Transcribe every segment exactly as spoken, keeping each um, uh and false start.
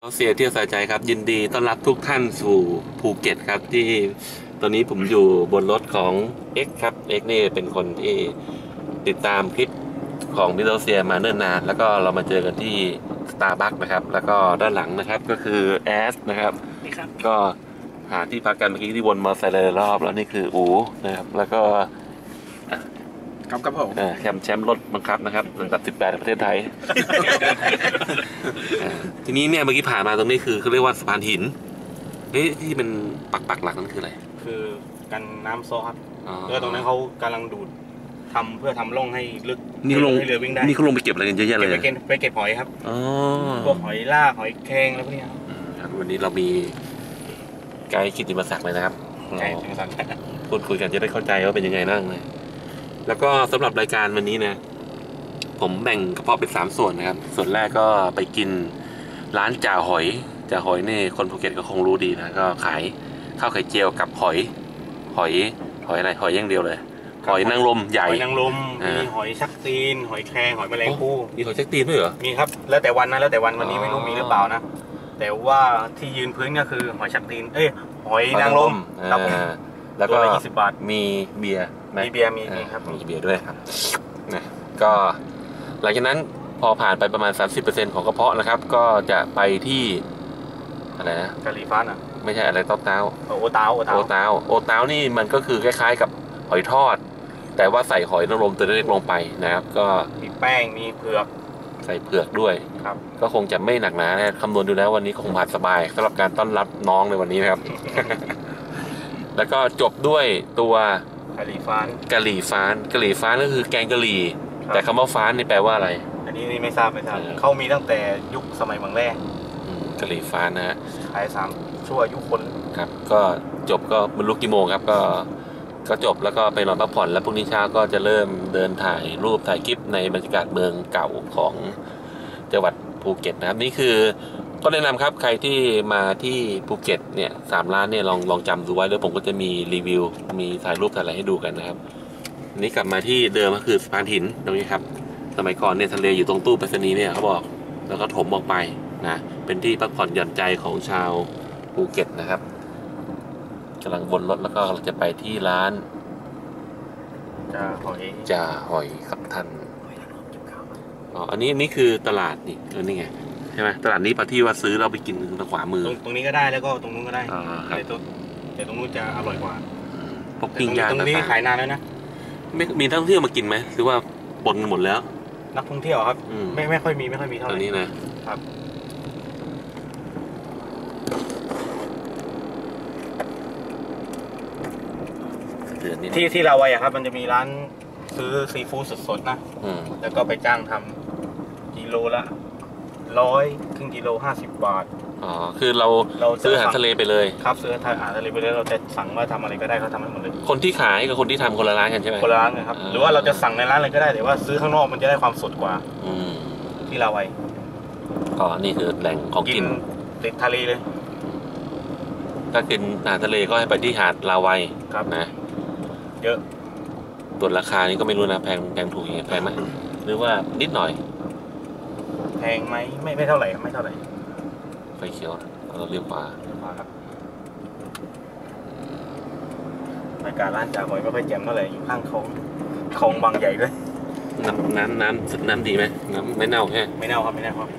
เสียเที่ยวสายใจครับยินดีต้อนรับทุกท่านสู่ภูเก็ตครับที่ตอนนี้ผมอยู่บนรถของ X ครับ X นี่เป็นคนที่ติดตามคลิปของมิโดเซียมาเนิ่นนานแล้วก็เรามาเจอกันที่ Starbucks นะครับแล้วก็ด้านหลังนะครับก็คือแอสนะครับก็หาที่พักกันเมื่อกี้ที่วนมาใส่เลยรอบแล้วนี่คืออูนะครับแล้วก็ครับครับผมแชมป์แชมป์รถบังคับนะครับระดับสิบแปดในประเทศไทย ทีนี้เนี่ยเมื่อกี้ผ่านมาตรงนี้คือเขาเรียกว่าสะพานหินนี่ที่เป็นปักปักหลักนั่นคืออะไรคือกันน้ำซอครับแล้วตรงนั้นเขากำลังดูดทำเพื่อทำร่องให้ลึกนี่ลงให้เรือวิ่งได้นี่เขาลงไปเก็บอะไรกันเยอะแยะเลยไปเก็บไปเก็บหอยครับพวกหอยลากหอยแครงแล้วพวกนี้ครับวันนี้เรามีไกด์กิตติมศักดิ์เลยนะครับไกด์กิตติมศักดิ์พูดคุยกันจะได้เข้าใจว่าเป็นยังไงนั่งเลยแล้วก็สำหรับรายการวันนี้นะผมแบ่งกระเพาะเป็นสามส่วนนะครับส่วนแรกก็ไปกินร้านจ่าหอยจ่าหอยนี่คนภูเก็ตก็คงรู้ดีนะก็ขายข้าวไข่เจียวกับหอยหอยหอยอะไรหอยอย่างเดียวเลยหอยนางรมใหญ่หอยนางรมมีหอยชักตีนหอยแครงหอยแมลงภู่มีหอยชักตีนด้วยเหรอมีครับแล้วแต่วันนะแล้วแต่วันวันนี้ไม่รู้มีหรือเปล่านะแต่ว่าที่ยืนพื้นก็คือหอยชักตีนเอ้ยหอยนางรมครับแล้วก็ยี่สิบบาทมีเบียร์มีเบียร์มีครับมีเบียร์ด้วยครับนะก็หลังจากนั้นพอผ่านไปประมาณ สามสิบเปอร์เซ็นต์ ของกระเพาะนะครับก็จะไปที่อะไรนะกะหรี่ฟ้าอ่ะไม่ใช่อะไรต้มเต้าโอเต้าโอเต้าโอเต้าโอเต้านี่มันก็คือคล้ายๆกับหอยทอดแต่ว่าใส่หอยนางรมตัวเล็กลงไปนะครับก็มีแป้งมีเผือกใส่เผือกด้วยครับก็คงจะไม่หนักหนานะคำนวณดูแล้ววันนี้คงผ่านสบายสำหรับการต้อนรับน้องในวันนี้นะครับ แล้วก็จบด้วยตัวกะหรี่ฟ้านกะหรี่ฟ้านกะหรี่ฟ้านก็คือแกงกะหรี่แต่คำว่าฟ้านนี่แปลว่าอะไรอันนี้ไม่ทราบไม่ทราบเขามีตั้งแต่ยุคสมัยเมืองแรกกะหรี่ฟ้านนะฮะขายสามชั่วอายุคนครับก็จบก็บรรลุกี่โมงครับก็ก็จบแล้วก็ไปนอนพักผ่อนแล้วพรุ่งนี้เช้าก็จะเริ่มเดินถ่ายรูปถ่ายคลิปในบรรยากาศเมืองเก่าของจังหวัดภูเก็ตนะครับนี่คือก็แนะนำครับใครที่มาที่ภูเก็ตเนี่ยสามร้านเนี่ยลองลองจำดูไว้แล้วผมก็จะมีรีวิวมีถ่ายรูปถ่ายอะไรให้ดูกันนะครับนี่กลับมาที่เดิมก็คือสะพานหินตรงนี้ครับสมัยก่อนเนี่ยทะเลอยู่ตรงตู้ไปรษณีย์เนี่ยเขาบอกแล้วก็ถมออกไปนะเป็นที่พักผ่อนหย่อนใจของชาวภูเก็ตนะครับกำลังวนรถแล้วก็จะไปที่ร้านจ่าหอยจ่าหอยครับท่านอ๋ออันนี้นี่คือตลาดนี่เออนี่ไงใช่ไหมตลาดนี้ปะที่ว่าซื้อเราไปกินทางขวามือตรงนี้ก็ได้แล้วก็ตรงนู้นก็ได้แต่ตรงแต่ตรงนู้นจะอร่อยกว่าพวกปิ้งย่างตรงนี้ขายนานแล้วนะไม่มีนักท่องเที่ยวมากินไหมหรือว่าปนหมดแล้วนักท่องเที่ยวครับไม่ไม่ค่อยมีไม่ค่อยมีเท่าไหร่ตอนนี้นะครับที่ที่เราไว้อะครับมันจะมีร้านซื้อซีฟู้ดสดๆนะแล้วก็ไปจ้างทำกิโลละร้อยครึ่งกิโลห้าสิบบาทอ๋อคือเราเราซื้ออาหารทะเลไปเลยครับซื้ออาหารทะเลไปเลยเราจะสั่งว่าทำอะไรก็ได้เขาทำให้หมดเลยคนที่ขายกับคนที่ทำคนละร้านกันใช่ไหมคนละร้านนะครับหรือว่าเราจะสั่งในร้านเลยก็ได้แต่ว่าซื้อข้างนอกมันจะได้ความสดกว่าที่เราไว้อ๋อนี่คือแหล่งของกินติดทะเลเลยถ้ากินอาหารทะเลก็ให้ไปที่หาดลาวัยครับนะเยอะตัวราคานี้ก็ไม่รู้นะแพงแพงถูกยังไงแพงไหมหรือว่านิดหน่อยแพงไหมไม่ไม่เท่าไหร่ไม่เท่าไหร่ไฟเขียวเราเรียกว่าครับบรรยากาศร้านจ่าหอยไม่ค่อยแจ่มเท่าไหร่อยู่ข้างคลองคลองบางใหญ่ด้วยน้ำน้ำน้ำน้ำดีไหมน้ำไม่เน่าแค่ไม่เน่าครับไม่เน่าครับ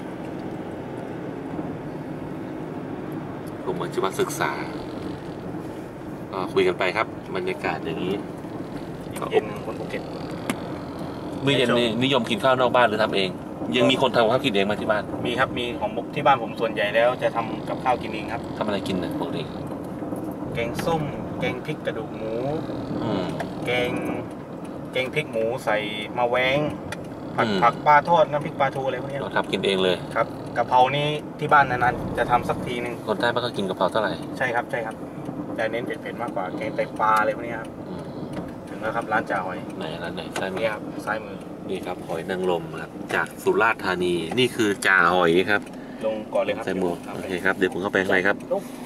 ผมมาชีวศึกษาก็คุยกันไปครับบรรยากาศอย่างนี้เย็นคนภูเก็ตเมื่อเย็นนี้นิยมกินข้าวนอกบ้านหรือทำเองยังมีคนทำข้าวกินเองมาที่บ้านมีครับมีของที่บ้านผมส่วนใหญ่แล้วจะทำกับข้าวกินเองครับทำอะไรกินนะปกติแกงส้มแกงพริกกระดูกหมูแกงแกงพริกหมูใส่มะแว้งผัดผักปลาทอดน้ำพริกปลาทูอะไรพวกนี้เราทำกินเองเลยครับกะเพรานี้ที่บ้านนานๆจะทำสักทีนึงคนใต้ไม่ค่อยกินกะเพราเท่าไหร่ใช่ครับใช่ครับแต่เน้นเผ็ดๆมากกว่าแกงไตปลาอะไรพวกนี้ครับถึงแล้วครับร้านจ่าหอยไหนร้านไหนซ้ายมือครับซ้ายมือนี่ครับหอยนางรมครับจากสุราษฎร์ธานีนี่คือจ่าหอยครับลงก่อนเลยครับใส่หมวกโอเคครับเดี๋ยวผมเข้าไปข้างในครับ